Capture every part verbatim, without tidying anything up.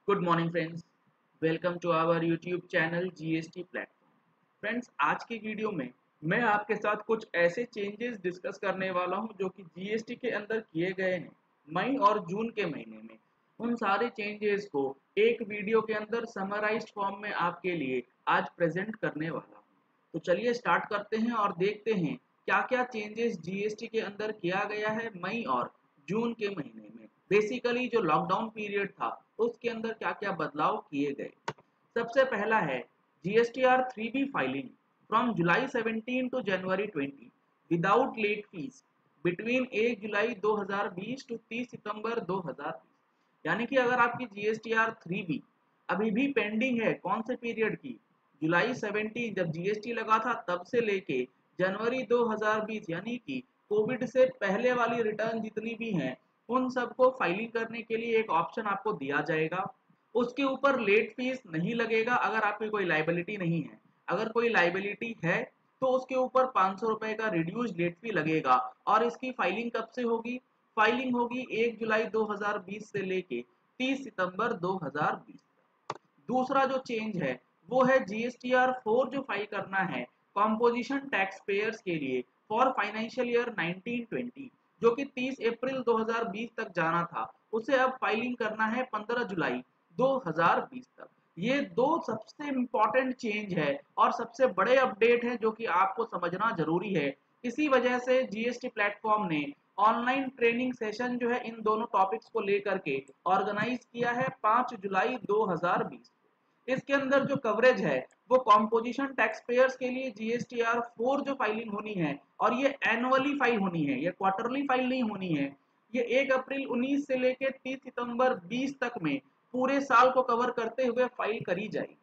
Good morning friends, welcome to our YouTube channel GST platform. Friends, आज की video में मैं आपके साथ कुछ ऐसे चेंजेस डिस्कस करने वाला हूं जो कि जीएसटी के अंदर किए गए हैं मई और जून के महीने में। उन सारे चेंजेस को एक वीडियो के अंदर समराइज्ड फॉर्म में आपके लिए आज प्रेजेंट करने वाला हूं। तो चलिए स्टार्ट करते हैं और देखते हैं क्या क्या चेंजेस जीएसटी के अंदर किया गया है मई और जून के महीने में। बेसिकली जो लॉकडाउन पीरियड था उसके अंदर क्या क्या बदलाव किए गए। सबसे पहला है GSTR three B filing from July seventeen to January twenty without late fees between एक जुलाई दो हज़ार बीस टू तीस सितंबर दो हज़ार बीस। यानी कि अगर आपकी जीएसटीआर थ्री बी अभी भी पेंडिंग है, कौन से पीरियड की, जुलाई सेवनटीन जब जीएसटी लगा था तब से लेके जनवरी दो हज़ार बीस, यानी कि कोविड से पहले वाली रिटर्न जितनी भी हैं उन सबको फाइलिंग करने के लिए एक ऑप्शन आपको दिया जाएगा। उसके ऊपर लेट फीस नहीं लगेगा अगर आपकी कोई लाइबिलिटी नहीं है। अगर कोई लाइबिलिटी है तो उसके ऊपर पाँच सौ रुपए का रिड्यूस लेट फी लगेगा। और इसकी फाइलिंग कब से होगी? फाइलिंग होगी एक जुलाई दो हज़ार बीस से लेके तीस सितंबर दो हज़ार बीस। दूसरा जो चेंज है वो है जीएसटीआर फोर जो फाइल करना है कॉम्पोजिशन टैक्स पेयर्स के लिए for financial year nineteen twenty, जो कि तीस अप्रैल दो हज़ार बीस तक जाना था, उसे अब फाइलिंग करना है पंद्रह जुलाई दो हज़ार बीस तक। ये दो सबसे इम्पोर्टेंट चेंज है और सबसे बड़े अपडेट है जो कि आपको समझना जरूरी है। इसी वजह से जीएसटी प्लेटफॉर्म ने ऑनलाइन ट्रेनिंग सेशन जो है इन दोनों टॉपिक्स को लेकर के ऑर्गेनाइज किया है पाँच जुलाई दो हज़ार बीस। इसके अंदर जो कवरेज है वो कॉम्पोजिशन टैक्स पेयर्स के लिए जीएसटीआर फोर जो फाइलिंग होनी है, और ये एनुअली फाइल होनी है, ये क्वार्टरली फाइल नहीं होनी है। ये एक अप्रैल उन्नीस से लेकर तीस सितंबर बीस तक में पूरे साल को कवर करते हुए फाइल करी जाएगी।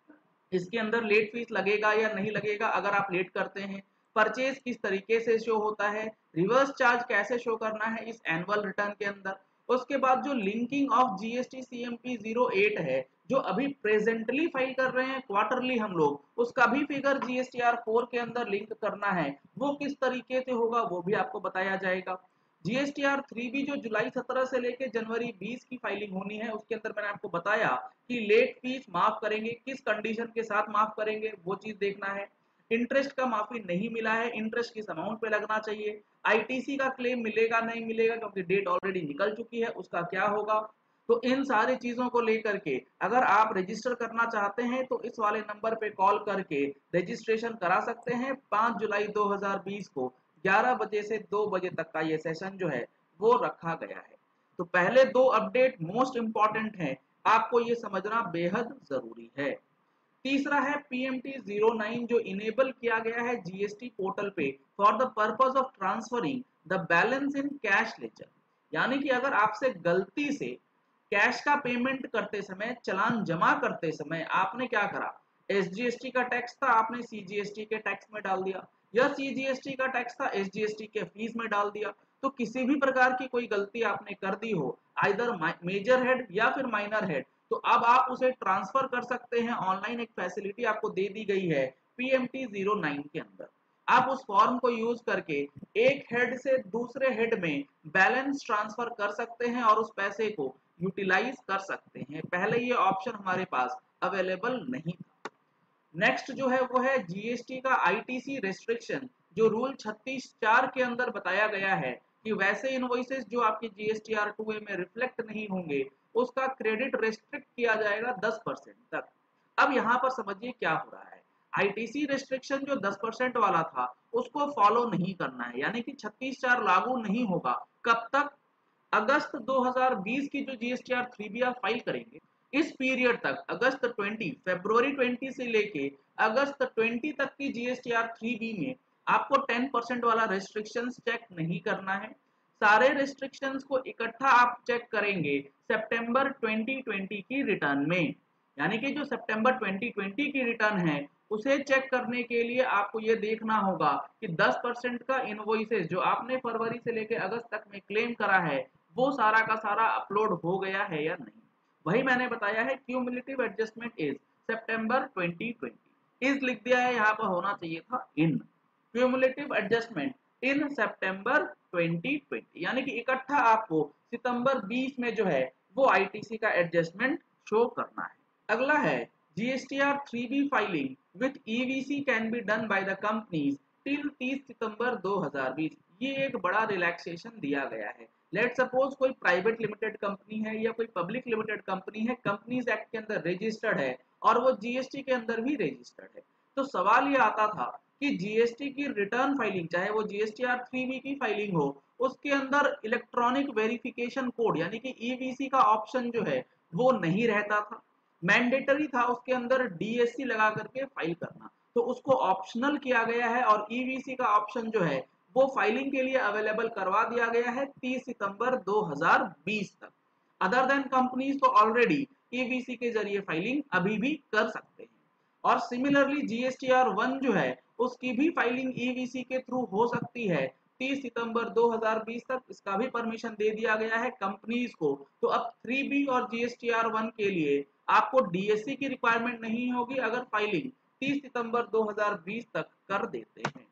इसके अंदर लेट फीस लगेगा या नहीं लगेगा अगर आप लेट करते हैं, परचेज किस तरीके से शो होता है, रिवर्स चार्ज कैसे शो करना है इस एनुअल रिटर्न के अंदर। उसके बाद जो linking of GST CMP zero eight है जो अभी प्रेजेंटली फाइल कर रहे हैं क्वार्टरली हम लोग, उसका भी फिगर जीएसटीआर फोर के अंदर लिंक करना है, वो किस तरीके से होगा वो भी आपको बताया जाएगा। जीएसटीआर थ्री बी जो जुलाई सत्रह से लेकर जनवरी बीस की फाइलिंग होनी है उसके अंदर मैंने आपको बताया कि लेट फीस माफ करेंगे, किस कंडीशन के साथ माफ करेंगे वो चीज देखना है। इंटरेस्ट का माफी नहीं मिला है, इंटरेस्ट किस अमाउंट पे लगना चाहिए, आईटीसी का क्लेम मिलेगा नहीं मिलेगा क्योंकि डेट ऑलरेडी निकल चुकी है, उसका क्या होगा। तो इन सारी चीजों को लेकर के अगर आप रजिस्टर करना चाहते हैं तो इस वाले नंबर पे कॉल करके रजिस्ट्रेशन करा सकते हैं। पाँच जुलाई दो हज़ार बीस को ग्यारह बजे से दो बजे तक का ये सेशन जो है वो रखा गया है। तो पहले दो अपडेट मोस्ट इंपॉर्टेंट हैं, आपको ये समझना बेहद जरूरी है। तीसरा है पीएमटी ज़ीरो नाइन जो इनेबल किया गया है जीएसटी पोर्टल पे for the purpose of transferring the balance in cash ledger. यानी कि अगर आपसे गलती से कैश का पेमेंट करते समय, चालान जमा करते समय आपने क्या करा, एसजीएसटी का टैक्स था आपने सीजीएसटी के टैक्स में डाल दिया, या सीजीएसटी का टैक्स था एसजीएसटी के फीस में डाल दिया, तो किसी भी प्रकार की कोई गलती आपने कर दी हो, आइदर मेजर हेड या फिर माइनर हेड, तो अब आप उसे ट्रांसफर कर सकते हैं। ऑनलाइन एक फैसिलिटी आपको दे दी गई है पीएमटी ज़ीरो नाइन के अंदर। आप उस फॉर्म को यूज करके एक हेड से दूसरे हेड में बैलेंस ट्रांसफर कर सकते हैं और उस पैसे को यूटिलाइज कर सकते हैं। पहले ये ऑप्शन हमारे पास अवेलेबल नहीं था। नेक्स्ट जो है वो है जीएसटी का आईटीसी रेस्ट्रिक्शन, जो रूल छत्तीस चार के अंदर बताया गया है कि वैसे इनवॉइसेस जो आपके जीएसटीआर टू ए में रिफ्लेक्ट नहीं होंगे उसका क्रेडिट रेस्ट्रिक्ट किया जाएगा दस परसेंट तक। अब यहाँ पर समझिए क्या हो रहा है, आईटीसी रेस्ट्रिक्शन जो दस परसेंट वाला था उसको फॉलो नहीं करना है, यानी कि छत्तीस चार लागू नहीं होगा। कब तक? अगस्त दो हज़ार बीस की जो जीएसटीआर थ्री बी आप फाइल करेंगे इस पीरियड तक, अगस्त बीस, फरवरी बीस से लेके अगस्त बीस तक की जीएसटीआर थ्री बी में आपको टेन परसेंट वाला रेस्ट्रिक्शंस चेक नहीं करना है। सारे रेस्ट्रिक्शंस को इकट्ठा आप चेक करेंगे सितंबर दो हज़ार बीस की रिटर्न में। यानी कि जो सितंबर दो हज़ार बीस की रिटर्न है उसे चेक करने के लिए आपको ये देखना होगा कि दस परसेंट का इनवॉइसेस जो आपने फरवरी से लेकर अगस्त तक में क्लेम करा है वो सारा का सारा अपलोड हो गया है या नहीं। वही मैंने बताया है क्यूमुलेटिव एडजस्टमेंट इज सितंबर दो हज़ार बीस, इज लिख दिया है, यहाँ पर होना चाहिए था इन क्यूमुलेटिव एडजस्टमेंट इन सितंबर दो हज़ार बीस, यानी कि इकट्ठा आपको सितंबर बीस में जो है वो आईटीसी का एडजस्टमेंट शो करना है। अगला है G S T R three B filing with E V C can be done by the companies till तीस सितंबर दो हज़ार बीस। ये एक बड़ा रिलैक्सेशन दिया गया है। लेट सपोज कोई प्राइवेट लिमिटेड कंपनी है या कोई पब्लिक लिमिटेड कंपनी है, कंपनीज एक्ट के अंदर रजिस्टर्ड है और वो जी एस टी के अंदर भी रजिस्टर्ड है। तो सवाल ये आता था कि जी एस टी की रिटर्न फाइलिंग, चाहे वो G S T R three B की फाइलिंग हो, उसके अंदर इलेक्ट्रॉनिक वेरिफिकेशन कोड यानी कि ई वी सी का ऑप्शन जो है वो नहीं रहता था। मैंडेटरी था उसके अंदर डी एस सी लगा करके फाइल करना, तो उसको ऑप्शनल किया गया है और ई वी सी का ऑप्शन जो है वो फाइलिंग के लिए अवेलेबल करवा दिया गया है तीस सितंबर दो हज़ार बीस तक। अदर देन कंपनीज तो ऑलरेडी ई वी सी के जरिए फाइलिंग अभी भी कर सकते हैं। और similarly G S T R one जो है उसकी भी फाइलिंग ई वी सी के थ्रू हो सकती है तीस सितंबर दो हज़ार बीस तक। इसका भी परमिशन दे दिया गया है कंपनीज को। तो अब थ्री बी और G S T R one के लिए आपको डी एस सी की रिक्वायरमेंट नहीं होगी अगर फाइलिंग तीस सितंबर दो हज़ार बीस तक कर देते हैं।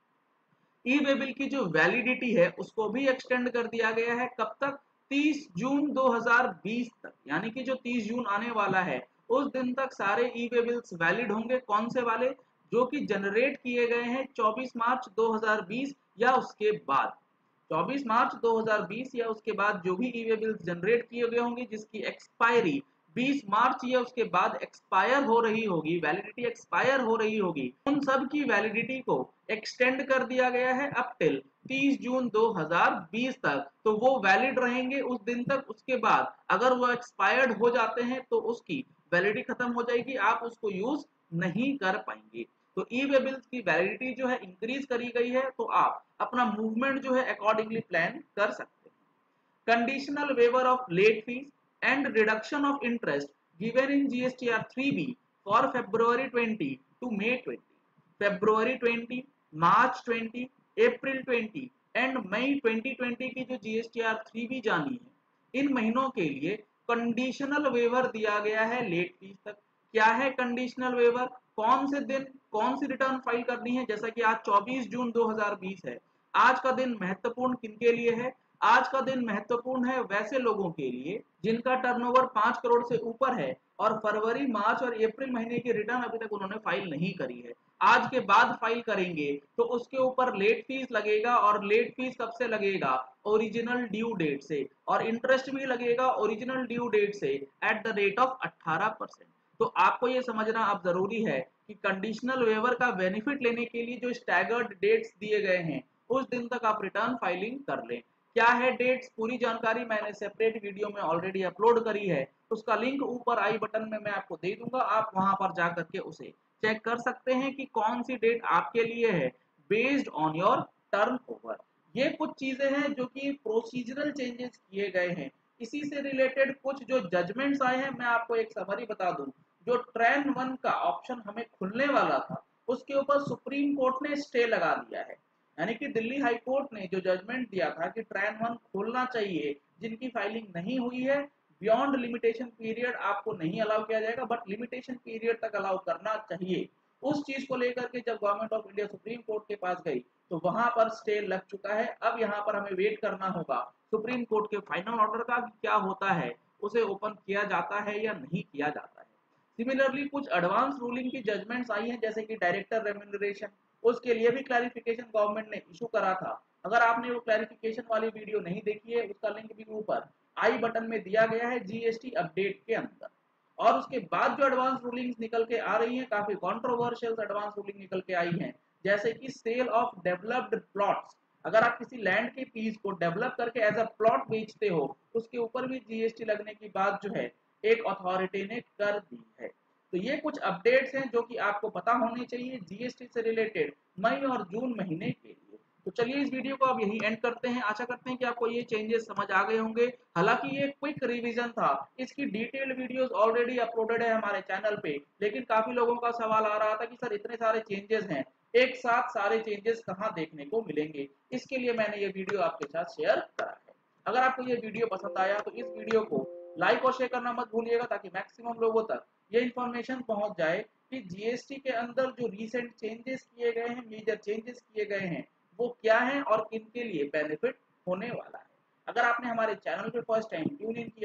ई वे बिल की जो वैलिडिटी है उसको भी एक्सटेंड कर दिया गया है। कब तक? तीस जून दो हज़ार बीस तक, यानी कि जो तीस जून आने वाला है उस दिन तक सारे ई वे बिल्स वैलिड होंगे। कौन से वाले? जो कि जनरेट किए गए हैं चौबीस मार्च दो हज़ार बीस या उसके बाद। चौबीस मार्च दो हज़ार बीस या उसके बाद जो भी ई वे बिल्स जनरेट किए गए होंगे जिसकी एक्सपायरी बीस मार्च या उसके बाद एक्सपायर हो रही होगी, वैलिडिटी एक्सपायर हो रही होगी, उन सब की वैलिडिटी को एक्सटेंड कर दिया गया है अप टिल तीस जून दो हज़ार बीस तक। तो वो वैलिड रहेंगे उस दिन तक। उसके बाद अगर वो एक्सपायर्ड हो जाते हैं तो उसकी वैलिडिटी खत्म हो जाएगी, आप उसको यूज नहीं कर पाएंगे। तो ई वे बिल्स की वैलिडिटी जो है इंक्रीज करी गई है, तो आप अपना मूवमेंट जो है अकॉर्डिंगली प्लान कर सकते हैं। Conditional waiver of late fees and reduction of interest given in G S T R three B for February twenty to May twenty. February twenty, March twenty, April twenty and May twenty twenty की जो G S T R three B जानी है, इन महीनों के लिए conditional waiver दिया गया है लेट फीस तक। क्या है कंडीशनल वेवर? कौन से दिन कौन सी रिटर्न फाइल करनी है? जैसा कि आज चौबीस जून दो हज़ार बीस है, आज का दिन महत्वपूर्ण किनके लिए है? आज का दिन महत्वपूर्ण है वैसे लोगों के लिए जिनका टर्नओवर पांच करोड़ से ऊपर है और फरवरी, मार्च और अप्रैल महीने की रिटर्न अभी तक उन्होंने फाइल नहीं करी है। आज के बाद फाइल करेंगे तो उसके ऊपर लेट फीस लगेगा और लेट फीस कब से लगेगा? ओरिजिनल ड्यू डेट से, और इंटरेस्ट भी लगेगा ओरिजिनल ड्यू डेट से एट द रेट ऑफ अठारह परसेंट। तो आपको ये समझना अब जरूरी है कि कंडीशनल वेवर का बेनिफिट लेने के लिए जो स्टैगर्ड डेट्स दिए गए हैं उस दिन तक आप रिटर्न फाइलिंग कर लें। क्या है डेट्स? पूरी जानकारी मैंने सेपरेट वीडियो में ऑलरेडी अपलोड करी है, उसका लिंक ऊपर आई बटन में मैं आपको दे दूंगा, आप वहां पर जा करके उसे चेक कर सकते हैं कि कौन सी डेट आपके लिए है based on your turnover. ये कुछ चीजें हैं जो कि प्रोसीजरल चेंजेस किए गए हैं। इसी से रिलेटेड कुछ जो जजमेंट्स आए हैं, मैं आपको एक समरी बता दूं। जो ट्रेन वन का ऑप्शन हमें खुलने वाला था उसके ऊपर सुप्रीम कोर्ट ने स्टे लगा दिया है। यानी कि दिल्ली हाई कोर्ट ने जो जजमेंट दिया था कि ट्रेन वन खोलना चाहिए, जिनकी फाइलिंग नहीं हुई है बियॉन्ड लिमिटेशन पीरियड आपको नहीं अलाउ किया जाएगा, बट लिमिटेशन पीरियड तक अलाउ करना चाहिए। उस चीज को लेकर के जब government of India supreme court के पास गई तो वहां पर स्टे लग चुका है। अब यहाँ पर हमें वेट करना होगा सुप्रीम कोर्ट के फाइनल ऑर्डर का कि क्या होता है, उसे ओपन किया जाता है या नहीं किया जाता है। सिमिलरली कुछ एडवांस रूलिंग की जजमेंट्स आई हैं, जैसे कि डायरेक्टर रेम्यूनरेशन, उसके लिए भी क्लैरिफिकेशन गवर्नमेंट ने इशू करा था। अगर आपने वो क्लैरिफिकेशन वाली वीडियो नहीं देखी है, उसका लिंक भी ऊपर आई बटन में दिया गया है जीएसटी अपडेट के अंदर। और उसके बाद जो एडवांस रूलिंग्स निकल के आ रही हैं, काफी कंट्रोवर्शियल एडवांस रूलिंग निकल के आई हैं, जैसे कि सेल ऑफ डेवलप्ड प्लॉट्स। अगर आप किसी लैंड के पीस को डेवलप करके एज अ प्लॉट बेचते हो, उसके ऊपर भी जीएसटी लगने की बात जो है एक अथॉरिटी ने कर दी है। तो ये कुछ अपडेट्स हैं जो कि आपको पता होने चाहिए जीएसटी से रिलेटेड मई और जून महीने के लिए। तो चलिए इस वीडियो को अब यही एंड करते हैं। आशा करते हैं कि आपको ये चेंजेस समझ आ गए होंगे। हालांकि ये क्विक रिवीजन था, इसकी डिटेल्ड वीडियोस ऑलरेडी अपलोडेड है हमारे चैनल पे, लेकिन काफी लोगों का सवाल आ रहा था कि सर इतने सारे चेंजेस हैं, एक साथ सारे चेंजेस कहाँ देखने को मिलेंगे। इसके लिए मैंने ये वीडियो आपके साथ शेयर करा है। अगर आपको ये वीडियो पसंद आया तो इस वीडियो को लाइक और शेयर करना मत भूलिएगा, ताकि मैक्सिमम लोगों तक ये इन्फॉर्मेशन पहुंच जाए कि जीएसटी के अंदर जो रिसेंट चेंजेस किए गए हैं, मेजर चेंजेस किए गए हैं, वो क्या है और किन के लिए बेनिफिट होने वाला है। अगर आपने हमारे चैनल पे फर्स्ट टाइम ट्यून इन किया है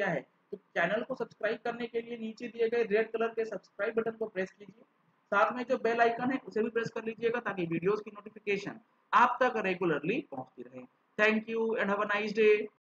तो चैनल को सब्सक्राइब करने के लिए नीचे दिए गए रेड कलर के सब्सक्राइब बटन को प्रेस कीजिए। साथ में जो बेल आइकन है उसे भी प्रेस कर लीजिएगा ताकि वीडियोस की नोटिफिकेशन आप तक रेगुलरली पहुंचती रहे। Thank you and have a nice day.